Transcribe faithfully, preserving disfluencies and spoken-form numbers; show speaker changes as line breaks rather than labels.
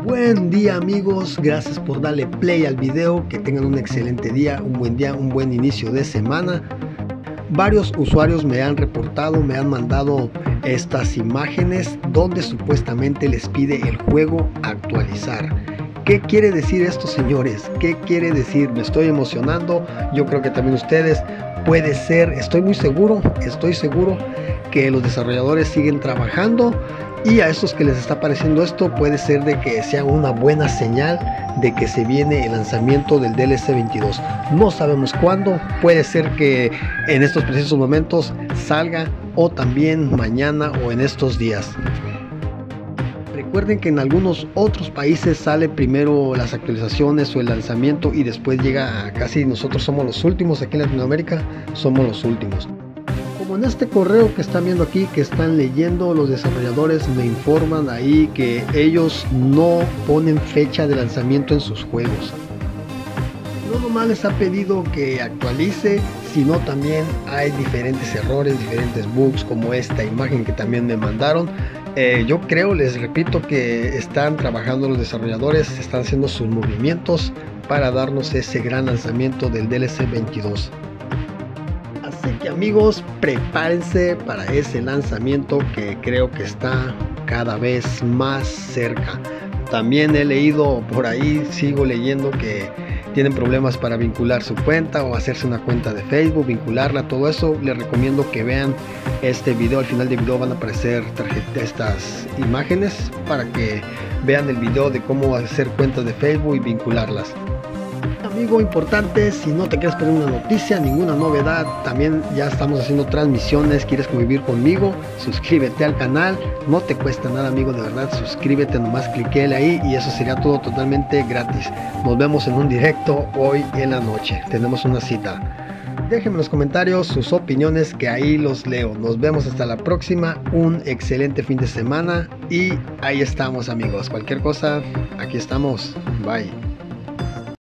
Buen día amigos, gracias por darle play al video, que tengan un excelente día, un buen día, un buen inicio de semana. Varios usuarios me han reportado, me han mandado estas imágenes donde supuestamente les pide el juego actualizar. ¿Qué quiere decir esto, señores? ¿Qué quiere decir? Me estoy emocionando, yo creo que también ustedes. Puede ser, estoy muy seguro, estoy seguro que los desarrolladores siguen trabajando, y a estos que les está pareciendo esto puede ser de que sea una buena señal de que se viene el lanzamiento del D L C veintidós. No sabemos cuándo, puede ser que en estos precisos momentos salga, o también mañana o en estos días. Recuerden que en algunos otros países sale primero las actualizaciones o el lanzamiento y después llega a casi nosotros somos los últimos. Aquí en Latinoamérica somos los últimos. Como en este correo que están viendo aquí, que están leyendo, los desarrolladores me informan ahí que ellos no ponen fecha de lanzamiento en sus juegos. No nomás les ha pedido que actualice, sino también hay diferentes errores, diferentes bugs, como esta imagen que también me mandaron. Eh, yo creo, les repito, que están trabajando los desarrolladores, están haciendo sus movimientos para darnos ese gran lanzamiento del D L C veintidós. Así que amigos, prepárense para ese lanzamiento que creo que está cada vez más cerca. También he leído por ahí, sigo leyendo que tienen problemas para vincular su cuenta o hacerse una cuenta de Facebook, vincularla, todo eso. Les recomiendo que vean este video. Al final del video van a aparecer estas imágenes para que vean el video de cómo hacer cuentas de Facebook y vincularlas. Amigo importante, si no te quieres perder una noticia, ninguna novedad, también ya estamos haciendo transmisiones. ¿Quieres convivir conmigo? Suscríbete al canal, no te cuesta nada amigo, de verdad, suscríbete, nomás cliquele ahí y eso sería todo totalmente gratis. Nos vemos en un directo hoy en la noche, tenemos una cita. Déjenme en los comentarios sus opiniones, que ahí los leo. Nos vemos hasta la próxima, un excelente fin de semana y ahí estamos amigos. Cualquier cosa, aquí estamos, bye.